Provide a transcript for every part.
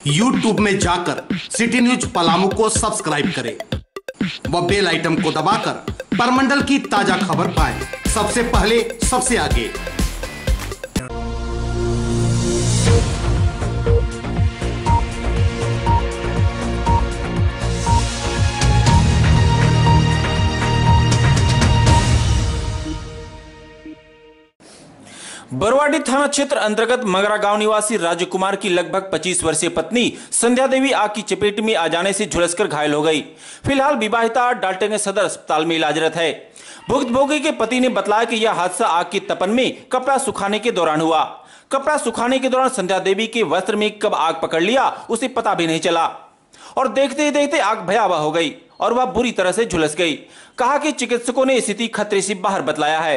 YouTube में जाकर city news Palamu को सब्सक्राइब करें व बेल आइटम को दबाकर परमंडल की ताजा खबर पाएं सबसे पहले सबसे आगे। बरवाडी थाना क्षेत्र अंतर्गत मंगरा गांव निवासी राजू कुमार की लगभग 25 वर्षीय पत्नी संध्या देवी आग की चपेट में आ जाने से झुलसकर घायल हो गई। फिलहाल विवाहिता डाल्टनगंज सदर अस्पताल में इलाजरत है। भुक्तभोगी के पति ने बताया कि यह हादसा आग की तपन में कपड़ा सुखाने के दौरान हुआ। कपड़ा सुखाने के दौरान संध्या देवी के वस्त्र में कब आग पकड़ लिया उसे पता भी नहीं चला और देखते ही देखते आग भयावह हो गई और वह बुरी तरह से झुलस गई। कहा कि चिकित्सकों ने स्थिति खतरे से बाहर बतलाया है।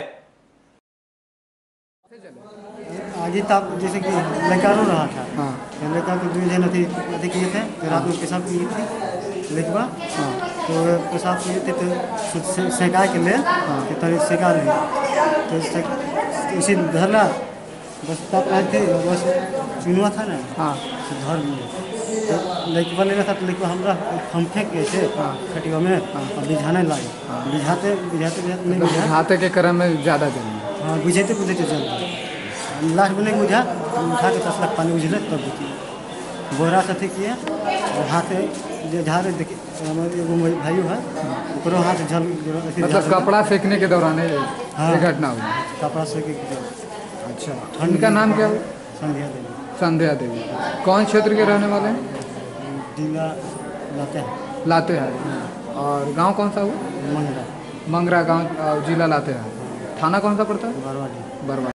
आगे तक जैसे कि लड़का रो रहा था। हाँ। लड़का को दूध अति किए थे तो रात में पेशाब किए थे लड़का। हाँ। तो पेशाब किए थे तो सेका के ले। हाँ। तो तरी सेका नहीं तो उसी धरला बस तब आए थे बस चुनवा था ना। हाँ। तो धर लिए तो लड़का लेना था तो लड़का हम फेंक गए थे। हाँ। खटिया में। हाँ। और बिझाने लगे। हाँ। बिझाते नहीं बिझाते के क्रम में ज़्यादा जल। हाँ बुझाते जल लास्ट बने मुझा उठा के 10 लाख पानी उझले तब देखिए बोरा साथी किए और हाथ जो झाड़ देखिए हमारे भाई है ऊपर हाथ झल मतलब कपड़ा फेंकने के दौरान ये घटना हुई। कपड़ा फेंके। अच्छा ठंड का नाम क्या है? संध्या देवी। संध्या देवी कौन क्षेत्र के रहने वाले हैं? जिला लातेहार। और गांव कौन सा हुआ? मंगरा। मंगरा गांव जिला लातेहार। थाना कौन सा पड़ता है? बरवाडी।